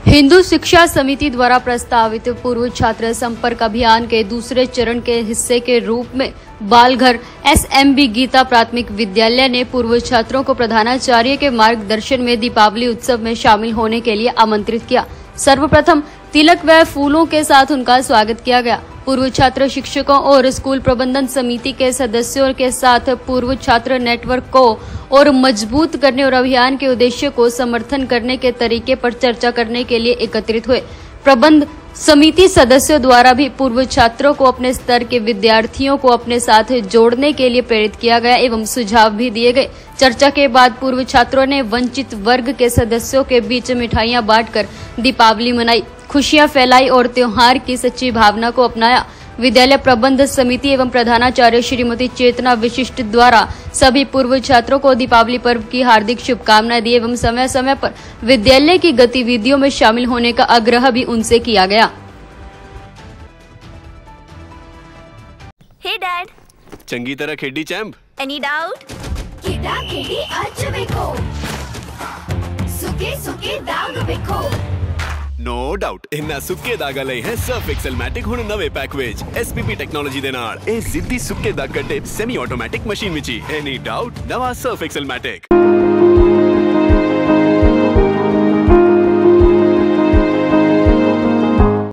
हिंदू शिक्षा समिति द्वारा प्रस्तावित पूर्व छात्र संपर्क अभियान के दूसरे चरण के हिस्से के रूप में बालघर एसएमबी गीता प्राथमिक विद्यालय ने पूर्व छात्रों को प्रधानाचार्य के मार्गदर्शन में दीपावली उत्सव में शामिल होने के लिए आमंत्रित किया। सर्वप्रथम तिलक व फूलों के साथ उनका स्वागत किया गया। पूर्व छात्र शिक्षकों और स्कूल प्रबंधन समिति के सदस्यों के साथ पूर्व छात्र नेटवर्क को और मजबूत करने और अभियान के उद्देश्य को समर्थन करने के तरीके पर चर्चा करने के लिए एकत्रित हुए। प्रबंध समिति सदस्यों द्वारा भी पूर्व छात्रों को अपने स्तर के विद्यार्थियों को अपने साथ जोड़ने के लिए प्रेरित किया गया एवं सुझाव भी दिए गए। चर्चा के बाद पूर्व छात्रों ने वंचित वर्ग के सदस्यों के बीच मिठाइयां बांटकर दीपावली मनाई, खुशियां फैलाई और त्योहार की सच्ची भावना को अपनाया। विद्यालय प्रबंध समिति एवं प्रधानाचार्य श्रीमती चेतना विशिष्ट द्वारा सभी पूर्व छात्रों को दीपावली पर्व की हार्दिक शुभकामनाएं दी एवं समय समय पर विद्यालय की गतिविधियों में शामिल होने का आग्रह भी उनसे किया गया। Hey Dad, चंगी तरह खेडी चैंप। any doubt? किडा किडी अच वेखो सुके सुके दाग वेखो नो डाउट इन्ना सुक्के दागा लई है सर्फ एक्सेल मैटिक हुण नवे पैक विच एसपीपी टेक्नोलॉजी दे नाल ए जिद्दी सुक्के दाग कटे सेमी ऑटोमैटिक मशीन विच एनी डाउट नवा सर्फ एक्सेल मैटिक।